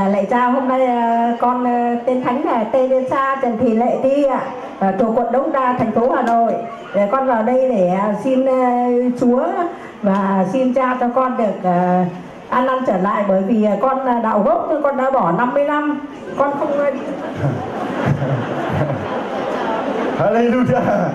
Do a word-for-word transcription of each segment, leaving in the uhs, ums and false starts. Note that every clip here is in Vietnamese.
À, lạy cha, hôm nay à, con à, tên thánh là Teresa Trần Thị Lệ Ti ạ, à, thuộc quận Đống Đa, thành phố Hà Nội. Để con vào đây để à, xin à, Chúa và xin cha cho con được à, an năn trở lại, bởi vì à, con là đạo gốc, con đã bỏ năm mươi năm, con không. Hallelujah.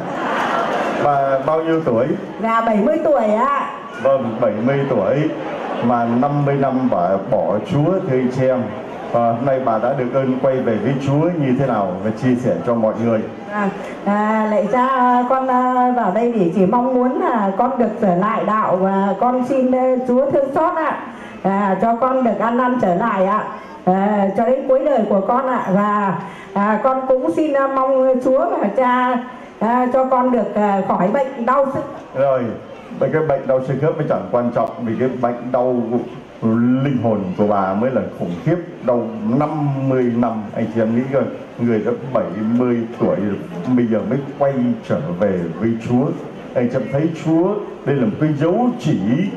Bà bao nhiêu tuổi? Là bảy mươi tuổi ạ. Vâng, bảy mươi tuổi mà năm mươi năm bà bỏ Chúa, thưa anh chị em. Và hôm nay bà đã được ơn quay về với Chúa như thế nào và chia sẻ cho mọi người. À, à, lạy cha, con à, vào đây để chỉ mong muốn là con được trở lại đạo, và con xin à, Chúa thương xót ạ, à, cho con được an năn trở lại ạ, à, cho đến cuối đời của con ạ. Và à, con cũng xin à, mong Chúa và cha à, cho con được à, khỏi bệnh đau sức. Rồi, cái bệnh đau xương khớp mới chẳng quan trọng, vì cái bệnh đau linh hồn của bà mới là khủng khiếp. Đau năm mươi năm, anh chị em nghĩ coi, người đã bảy mươi tuổi bây giờ mới quay trở về với Chúa. Anh chị em thấy Chúa đây là một cái dấu chỉ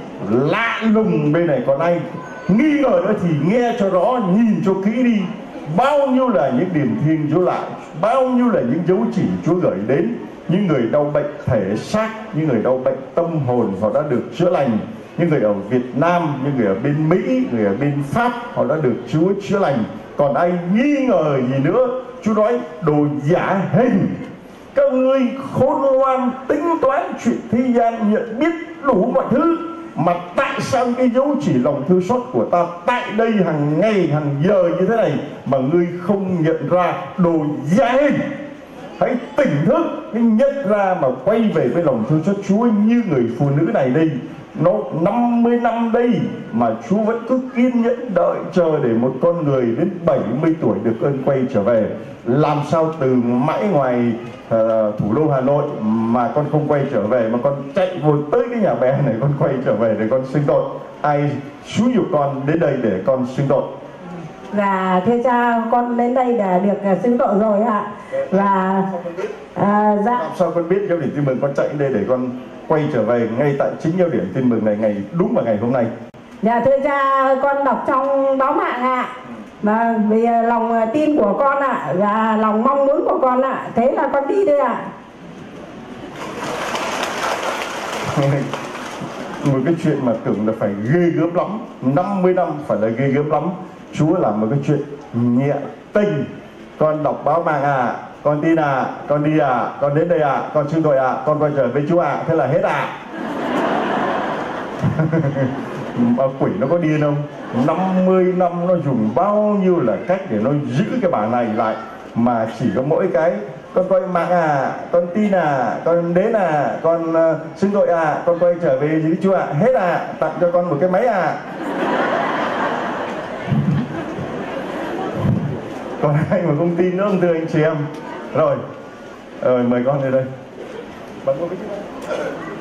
lạ lùng bên này. Còn ai nghi ngờ nữa thì nghe cho rõ, nhìn cho kỹ đi. Bao nhiêu là những điểm thiên Chúa lạ, bao nhiêu là những dấu chỉ Chúa gửi đến. Những người đau bệnh thể xác, những người đau bệnh tâm hồn họ đã được chữa lành. Những người ở Việt Nam, những người ở bên Mỹ, người ở bên Pháp họ đã được Chúa chữa lành. Còn ai nghi ngờ gì nữa, Chúa nói đồ giả hình, các ngươi khôn ngoan tính toán chuyện thế gian, nhận biết đủ mọi thứ, mà tại sao cái dấu chỉ lòng thương xót của ta tại đây hàng ngày hàng giờ như thế này mà ngươi không nhận ra? Đồ giả hình. Hãy tỉnh thức, hãy nhận ra mà quay về với lòng thương xót Chúa như người phụ nữ này đây. Nó năm mươi năm đây mà Chúa vẫn cứ kiên nhẫn đợi chờ để một con người đến bảy mươi tuổi được ơn quay trở về. Làm sao từ mãi ngoài uh, thủ đô Hà Nội mà con không quay trở về, mà con chạy vội tới cái nhà bé này con quay trở về để con xưng tội? Ai xúi giục con đến đây để con xưng tội? Và thưa cha, con đến đây để được uh, xưng tội rồi ạ. Và à, dạ. Làm sao con biết giao điểm tin mừng? Con chạy đến đây để con quay trở về ngay tại chính giao điểm tin mừng này, ngày đúng vào ngày hôm nay. Dạ thưa cha, con đọc trong báo mạng ạ, mà vì lòng tin của con ạ, và lòng mong muốn của con ạ, thế là con đi đây ạ. Một cái chuyện mà tưởng là phải ghê gớm lắm, năm mươi năm phải là ghê gớm lắm, Chúa làm một cái chuyện nhẹ tinh. Con đọc báo mạng à, con tin à, con đi à, con đến đây à, con xưng tội à, con quay trở với Chúa à, thế là hết à? Mà quỷ nó có điên không? năm mươi năm nó dùng bao nhiêu là cách để nó giữ cái bà này lại, mà chỉ có mỗi cái con quay mạng à, con tin à, con đến à, con uh, xưng tội à, con quay trở về với Chúa à, hết à, tặng cho con một cái máy à. Còn ai mà không tin nữa không, thưa anh chị em? Rồi, rồi mời con lên đây. Bấm vào cái